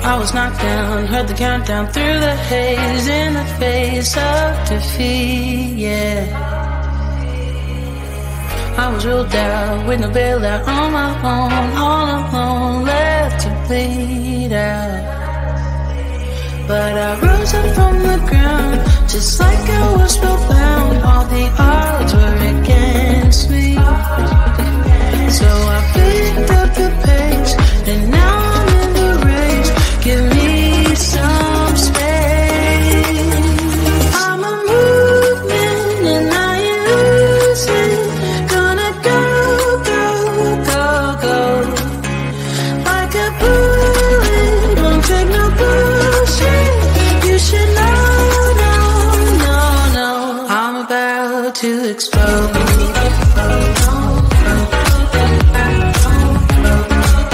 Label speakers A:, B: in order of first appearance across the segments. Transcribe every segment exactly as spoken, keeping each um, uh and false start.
A: I was knocked down, heard the countdown through the haze, in the face of defeat, yeah. I was ruled out with no bailout, on my own, all alone, left to bleed out. But I rose up from the ground, just like I was spellbound. All the odds were against me, so I picked up the pace, and now I'm in the race. Give me some space. I'm a movement and I ain't losing. Gonna go, go, go, go. Like a bullet, won't take no bullshit. You should know, no, no, no. I'm about to explode.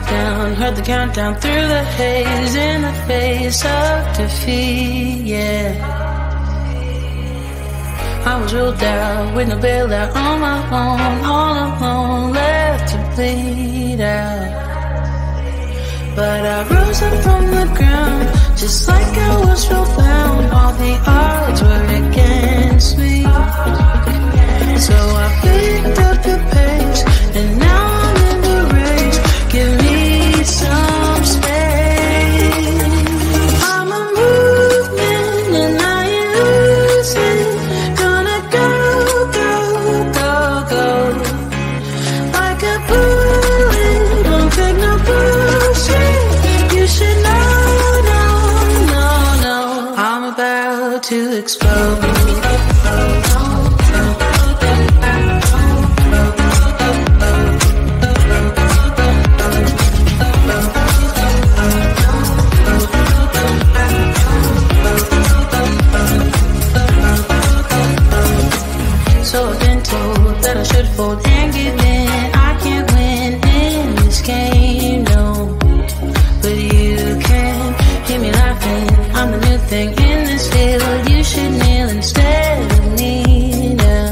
A: down, heard the countdown through the haze, in the face of defeat, yeah. I was ruled out with no bailout, on my own, all alone, left to bleed out. But I rose up from the ground, just like I was spellbound. All the odds were against me, so I picked up the pace, and now I'm in the race. Give me some space. I'm a movement and I ain't losing. Gonna go, go, go, go. Like a bullet, don't take no bullshit. You should know, no, no, no. I'm about to explode. So I've been told that I should fold and give in. I can't win in this game, no. But you can hear me laughing. I'm the new thing in this field. You should kneel instead of me now.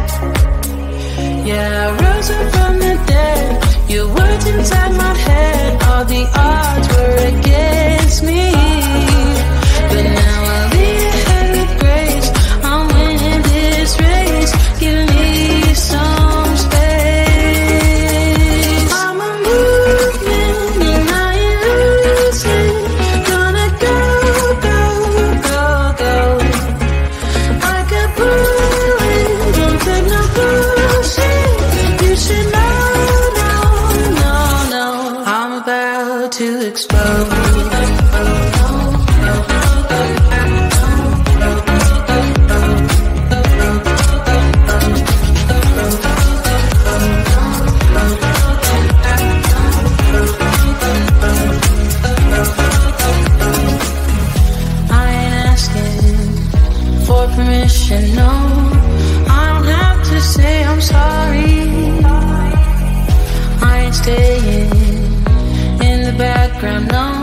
A: Yeah, I rose up from the dead. Your words inside my head. All the odds were against me, but now I'll be ahead with grace. I'm winning this race. Give me some space. I'm a movement and I ain't losing. Gonna go, go, go, go. Like a bullet, don't take no bullshit. You should know, no, no, no. I'm about to explode. Permission, no, I don't have to say I'm sorry. I ain't staying in the background, no.